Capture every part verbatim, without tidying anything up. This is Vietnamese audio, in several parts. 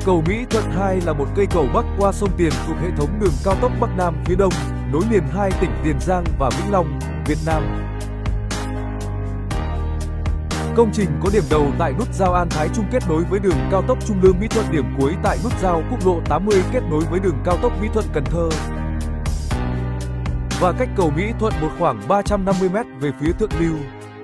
Cầu Mỹ Thuận hai là một cây cầu bắc qua sông Tiền thuộc hệ thống đường cao tốc Bắc Nam phía Đông, nối liền hai tỉnh Tiền Giang và Vĩnh Long, Việt Nam. Công trình có điểm đầu tại nút giao An Thái Trung kết nối với đường cao tốc Trung Lương Mỹ Thuận, điểm cuối tại nút giao quốc lộ tám mươi kết nối với đường cao tốc Mỹ Thuận Cần Thơ. Và cách cầu Mỹ Thuận một khoảng ba trăm năm mươi mét về phía thượng lưu.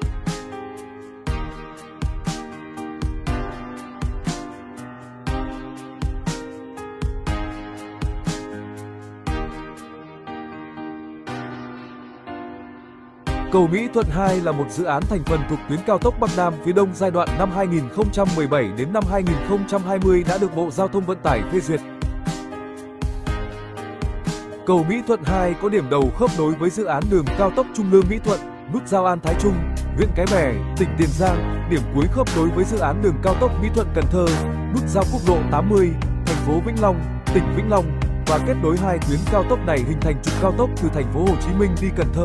Cầu Mỹ Thuận hai là một dự án thành phần thuộc tuyến cao tốc Bắc Nam phía Đông giai đoạn năm hai nghìn không trăm mười bảy đến năm hai nghìn không trăm hai mươi đã được Bộ Giao thông Vận tải phê duyệt. Cầu Mỹ Thuận hai có điểm đầu khớp nối với dự án đường cao tốc Trung Lương Mỹ Thuận, nút giao An Thái Trung, huyện Cái Bè, tỉnh Tiền Giang, điểm cuối khớp nối với dự án đường cao tốc Mỹ Thuận Cần Thơ, nút giao quốc lộ tám mươi, thành phố Vĩnh Long, tỉnh Vĩnh Long, và kết nối hai tuyến cao tốc này hình thành trục cao tốc từ thành phố Hồ Chí Minh đi Cần Thơ.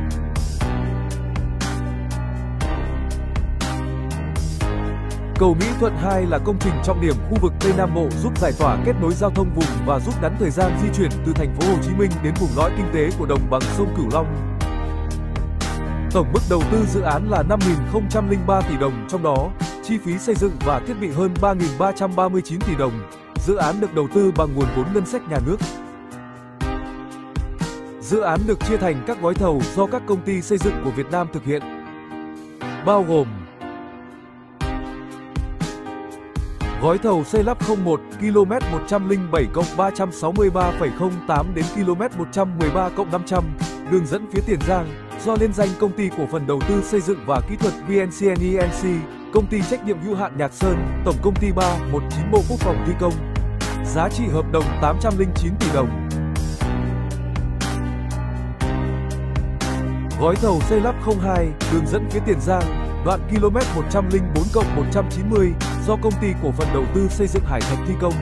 Cầu Mỹ Thuận hai là công trình trọng điểm khu vực Tây Nam Bộ giúp giải tỏa kết nối giao thông vùng và rút ngắn thời gian di chuyển từ thành phố Hồ Chí Minh đến vùng lõi kinh tế của đồng bằng sông Cửu Long. Tổng mức đầu tư dự án là năm nghìn không trăm lẻ ba tỷ đồng, trong đó chi phí xây dựng và thiết bị hơn ba nghìn ba trăm ba mươi chín tỷ đồng. Dự án được đầu tư bằng nguồn vốn ngân sách nhà nước. Dự án được chia thành các gói thầu do các công ty xây dựng của Việt Nam thực hiện, bao gồm gói thầu xây lắp không một ki lô mét một trăm lẻ bảy cộng ba trăm sáu mươi ba phẩy không tám đến ki lô mét một trăm mười ba cộng năm trăm, đường dẫn phía Tiền Giang, do liên danh Công ty Cổ phần Đầu tư Xây dựng và Kỹ thuật vê en xê en e en xê, Công ty Trách nhiệm hữu hạn Nhạc Sơn, Tổng Công ty ba một chín Bộ Quốc phòng thi công. Giá trị hợp đồng tám trăm lẻ chín tỷ đồng. Gói thầu xây lắp không hai, đường dẫn phía Tiền Giang, đoạn ki lô mét một trăm lẻ bốn cộng một trăm chín mươi, do Công ty Cổ phần Đầu tư Xây dựng Hải Thạch thi công.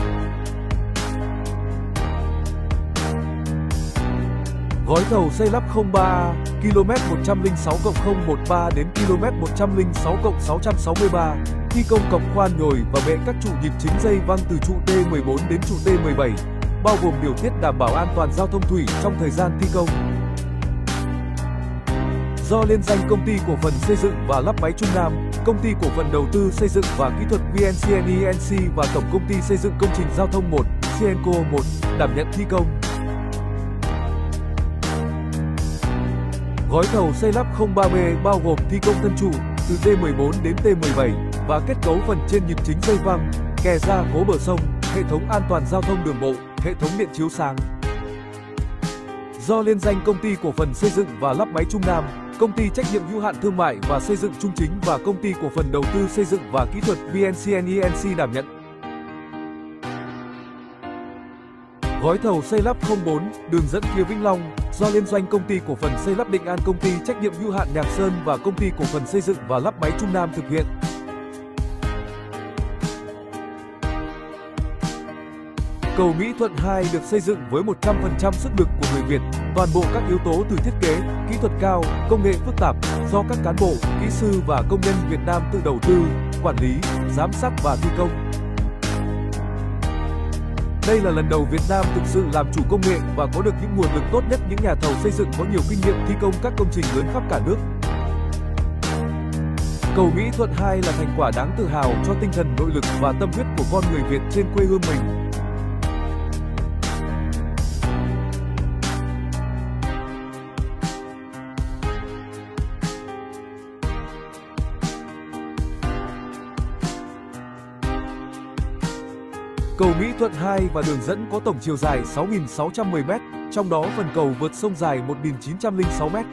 Gói thầu xây lắp không ba A, ki lô mét một trăm lẻ sáu cộng không một ba đến ki lô mét một trăm lẻ sáu cộng sáu trăm sáu mươi ba, thi công cọc khoan nhồi và bệ các trụ nhịp chính dây văng từ trụ T mười bốn đến trụ T mười bảy, bao gồm điều tiết đảm bảo an toàn giao thông thủy trong thời gian thi công. Do liên danh Công ty Cổ phần Xây dựng và Lắp máy Trung Nam, Công ty Cổ phần Đầu tư Xây dựng và Kỹ thuật vê en xê en e en xê và Tổng Công ty Xây dựng Công trình Giao thông một, Cienco một, đảm nhận thi công. Gói thầu xây lắp không ba B bao gồm thi công thân trụ từ T mười bốn đến T mười bảy và kết cấu phần trên nhịp chính dây văng, kè gia cố bờ sông, hệ thống an toàn giao thông đường bộ, hệ thống điện chiếu sáng. Do liên danh Công ty Cổ phần Xây dựng và Lắp máy Trung Nam, Công ty Trách nhiệm hữu hạn Thương mại và Xây dựng Trung Chính và Công ty Cổ phần Đầu tư Xây dựng và Kỹ thuật vê en xê en e en xê đảm nhận. Gói thầu xây lắp không bốn, đường dẫn phía Vĩnh Long, do liên doanh Công ty Cổ phần Xây lắp Định An, Công ty Trách nhiệm hữu hạn Nhạc Sơn và Công ty Cổ phần Xây dựng và Lắp máy Trung Nam thực hiện. Cầu Mỹ Thuận hai được xây dựng với một trăm phần trăm sức lực của người Việt, toàn bộ các yếu tố từ thiết kế, kỹ thuật cao, công nghệ phức tạp, do các cán bộ, kỹ sư và công nhân Việt Nam tự đầu tư, quản lý, giám sát và thi công. Đây là lần đầu Việt Nam thực sự làm chủ công nghệ và có được những nguồn lực tốt nhất, những nhà thầu xây dựng có nhiều kinh nghiệm thi công các công trình lớn khắp cả nước. Cầu Mỹ Thuận hai là thành quả đáng tự hào cho tinh thần nội lực và tâm huyết của con người Việt trên quê hương mình. Cầu Mỹ Thuận hai và đường dẫn có tổng chiều dài sáu nghìn sáu trăm mười mét, trong đó phần cầu vượt sông dài một nghìn chín trăm lẻ sáu mét.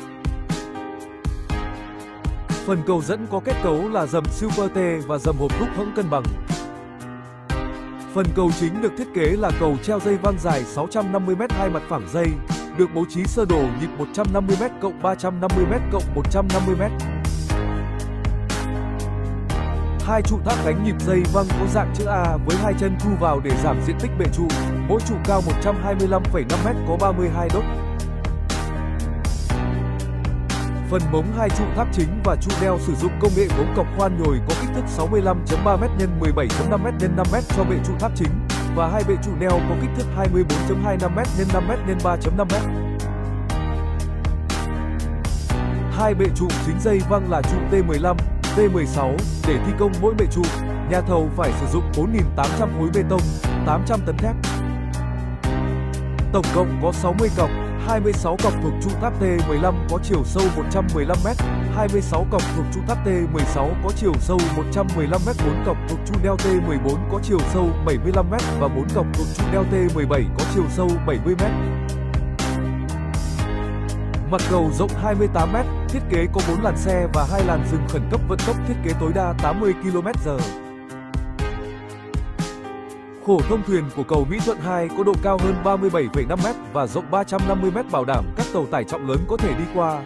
Phần cầu dẫn có kết cấu là dầm Super T và dầm hộp đúc hẫng cân bằng. Phần cầu chính được thiết kế là cầu treo dây văng dài sáu trăm năm mươi mét hai mặt phẳng dây, được bố trí sơ đồ nhịp một trăm năm mươi mét cộng ba trăm năm mươi mét cộng một trăm năm mươi mét. Hai trụ tháp gánh nhịp dây văng có dạng chữ A với hai chân thu vào để giảm diện tích bệ trụ, mỗi trụ cao một trăm hai mươi lăm phẩy năm mét có ba mươi hai đốt. Phần mống hai trụ tháp chính và trụ đeo sử dụng công nghệ mống cọc khoan nhồi có kích thước sáu mươi lăm phẩy ba mét nhân mười bảy phẩy năm mét nhân năm mét cho bệ trụ tháp chính và hai bệ trụ neo có kích thước hai mươi bốn phẩy hai lăm mét nhân năm mét nhân ba phẩy năm mét. Hai bệ trụ chính dây văng là trụ T mười lăm, T mười sáu. Để thi công mỗi bệ trụ, nhà thầu phải sử dụng bốn nghìn tám trăm khối bê tông, tám trăm tấn thép. Tổng cộng có sáu mươi cọc, hai mươi sáu cọc thuộc trụ tháp T mười lăm có chiều sâu một trăm mười lăm mét, hai mươi sáu cọc thuộc trụ tháp T mười sáu có chiều sâu một trăm mười lăm mét, bốn cọc thuộc trụ neo T mười bốn có chiều sâu bảy mươi lăm mét và bốn cọc thuộc trụ neo T mười bảy có chiều sâu bảy mươi mét. Mặt cầu rộng hai mươi tám mét, thiết kế có bốn làn xe và hai làn dừng khẩn cấp, vận tốc thiết kế tối đa tám mươi ki lô mét trên giờ. Khổ thông thuyền của cầu Mỹ Thuận hai có độ cao hơn ba mươi bảy phẩy năm mét và rộng ba trăm năm mươi mét, bảo đảm các tàu tải trọng lớn có thể đi qua.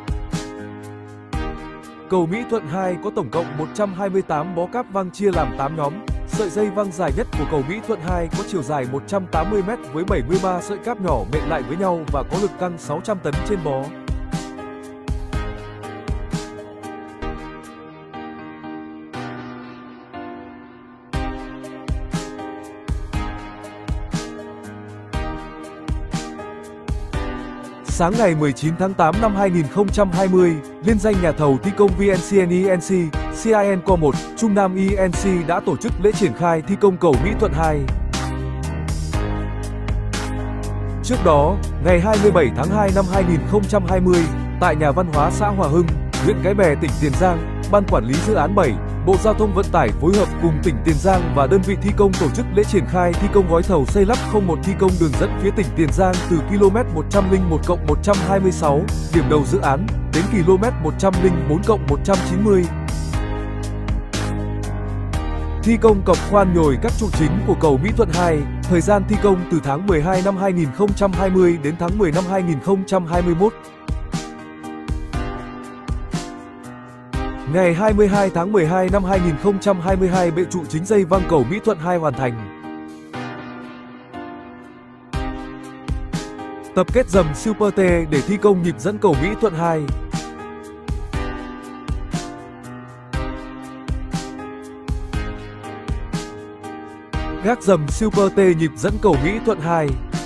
Cầu Mỹ Thuận hai có tổng cộng một trăm hai mươi tám bó cáp văng chia làm tám nhóm. Sợi dây văng dài nhất của cầu Mỹ Thuận hai có chiều dài một trăm tám mươi mét với bảy mươi ba sợi cáp nhỏ mện lại với nhau và có lực căng sáu trăm tấn trên bó. Sáng ngày mười chín tháng tám năm hai nghìn không trăm hai mươi, liên danh nhà thầu thi công vê en xê en i en xê, xê i en Co một, Trung Nam i en xê đã tổ chức lễ triển khai thi công cầu Mỹ Thuận hai. Trước đó, ngày hai mươi bảy tháng hai năm hai nghìn không trăm hai mươi, tại nhà văn hóa xã Hòa Hưng, huyện Cái Bè, tỉnh Tiền Giang, Ban Quản lý Dự án bảy, Bộ Giao thông Vận tải phối hợp cùng tỉnh Tiền Giang và đơn vị thi công tổ chức lễ triển khai thi công gói thầu xây lắp không một thi công đường dẫn phía tỉnh Tiền Giang từ km một trăm lẻ một cộng một trăm hai mươi sáu, điểm đầu dự án, đến km một trăm lẻ bốn cộng một trăm chín mươi. Thi công cọc khoan nhồi các trụ chính của cầu Mỹ Thuận hai, thời gian thi công từ tháng mười hai năm hai nghìn không trăm hai mươi đến tháng mười năm hai nghìn không trăm hai mươi mốt. Ngày hai mươi hai tháng mười hai năm hai nghìn không trăm hai mươi hai, bệ trụ chính dây văng cầu Mỹ Thuận hai hoàn thành. Tập kết dầm Super T để thi công nhịp dẫn cầu Mỹ Thuận hai. Gác dầm Super T nhịp dẫn cầu Mỹ Thuận hai.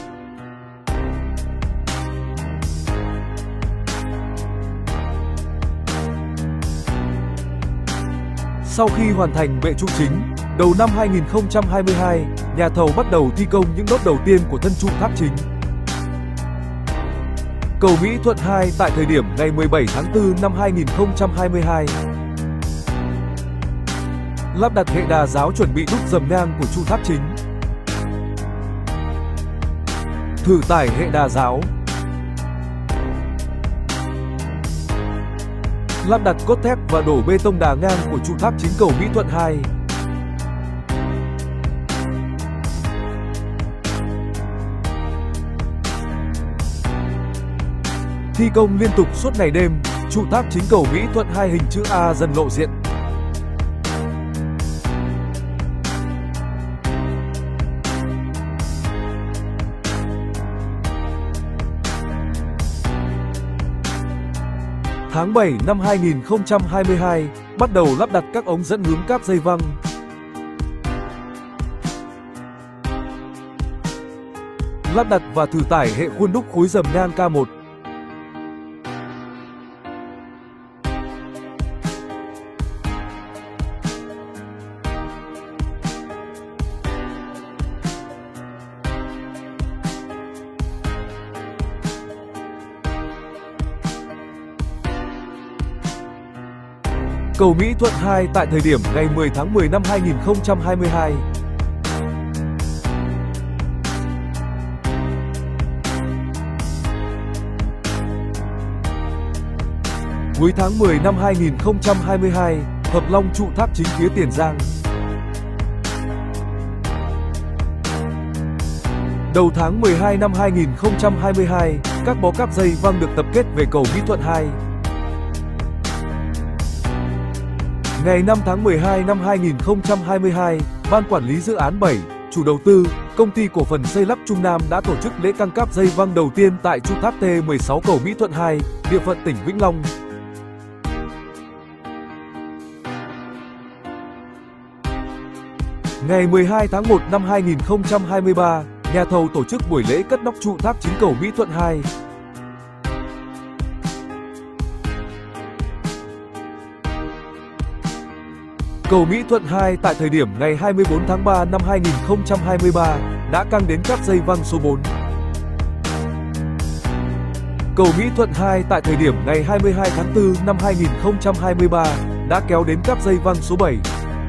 Sau khi hoàn thành bệ trụ chính, đầu năm hai nghìn không trăm hai mươi hai, nhà thầu bắt đầu thi công những đốt đầu tiên của thân trụ tháp chính. Cầu Mỹ Thuận hai tại thời điểm ngày mười bảy tháng tư năm hai nghìn không trăm hai mươi hai. Lắp đặt hệ đà giáo chuẩn bị đúc dầm ngang của trụ tháp chính. Thử tải hệ đà giáo. Lắp đặt cốt thép và đổ bê tông đà ngang của trụ tháp chính cầu Mỹ Thuận hai. Thi công liên tục suốt ngày đêm, trụ tháp chính cầu Mỹ Thuận hai hình chữ A dần lộ diện. Tháng bảy năm hai nghìn không trăm hai mươi hai, bắt đầu lắp đặt các ống dẫn hướng cáp dây văng. Lắp đặt và thử tải hệ khuôn đúc khối dầm ngang K một. Cầu Mỹ Thuận hai tại thời điểm ngày mười tháng mười năm hai nghìn không trăm hai mươi hai. Cuối tháng mười năm hai nghìn không trăm hai mươi hai, hợp long trụ tháp chính phía Tiền Giang. Đầu tháng mười hai năm hai nghìn không trăm hai mươi hai, các bó cáp dây văng được tập kết về cầu Mỹ Thuận hai. Ngày năm tháng mười hai năm hai nghìn không trăm hai mươi hai, Ban Quản lý Dự án bảy, chủ đầu tư, Công ty Cổ phần Xây lắp Trung Nam đã tổ chức lễ căng cáp dây văng đầu tiên tại trụ tháp T mười sáu cầu Mỹ Thuận hai, địa phận tỉnh Vĩnh Long. Ngày mười hai tháng một năm hai nghìn không trăm hai mươi ba, nhà thầu tổ chức buổi lễ cất nóc trụ tháp chính cầu Mỹ Thuận hai. Cầu Mỹ Thuận hai tại thời điểm ngày hai mươi tư tháng ba năm hai nghìn không trăm hai mươi ba đã căng đến cáp dây văng số bốn. Cầu Mỹ Thuận hai tại thời điểm ngày hai mươi hai tháng tư năm hai nghìn không trăm hai mươi ba đã kéo đến cáp dây văng số bảy.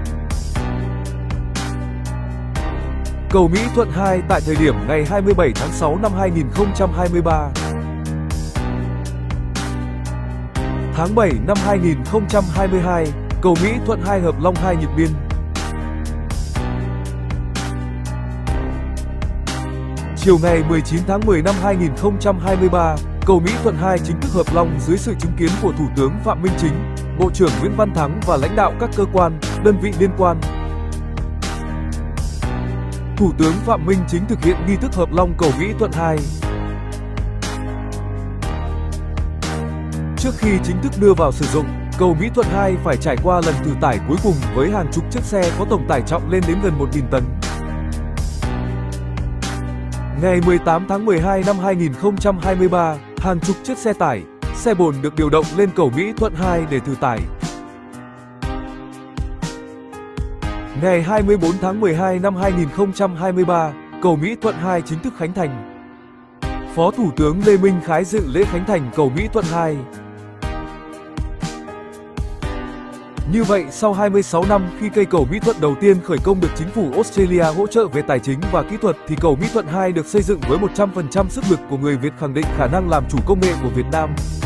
Cầu Mỹ Thuận hai tại thời điểm ngày hai mươi bảy tháng sáu năm hai nghìn không trăm hai mươi ba. Tháng bảy năm hai nghìn không trăm hai mươi hai, cầu Mỹ Thuận hai Hợp Long hai nhịp biên. Chiều ngày mười chín tháng mười năm hai nghìn không trăm hai mươi ba, cầu Mỹ Thuận hai chính thức hợp long dưới sự chứng kiến của Thủ tướng Phạm Minh Chính, Bộ trưởng Nguyễn Văn Thắng và lãnh đạo các cơ quan, đơn vị liên quan. Thủ tướng Phạm Minh Chính thực hiện nghi thức hợp long cầu Mỹ Thuận hai. Trước khi chính thức đưa vào sử dụng, cầu Mỹ Thuận hai phải trải qua lần thử tải cuối cùng với hàng chục chiếc xe có tổng tải trọng lên đến gần một nghìn tấn. Ngày mười tám tháng mười hai năm hai nghìn không trăm hai mươi ba, hàng chục chiếc xe tải, xe bồn được điều động lên cầu Mỹ Thuận hai để thử tải. Ngày hai mươi tư tháng mười hai năm hai nghìn không trăm hai mươi ba, cầu Mỹ Thuận hai chính thức khánh thành. Phó Thủ tướng Lê Minh Khái dự lễ khánh thành cầu Mỹ Thuận hai. Như vậy, sau hai mươi sáu năm khi cây cầu Mỹ Thuận đầu tiên khởi công được chính phủ Australia hỗ trợ về tài chính và kỹ thuật, thì cầu Mỹ Thuận hai được xây dựng với một trăm phần trăm sức lực của người Việt, khẳng định khả năng làm chủ công nghệ của Việt Nam.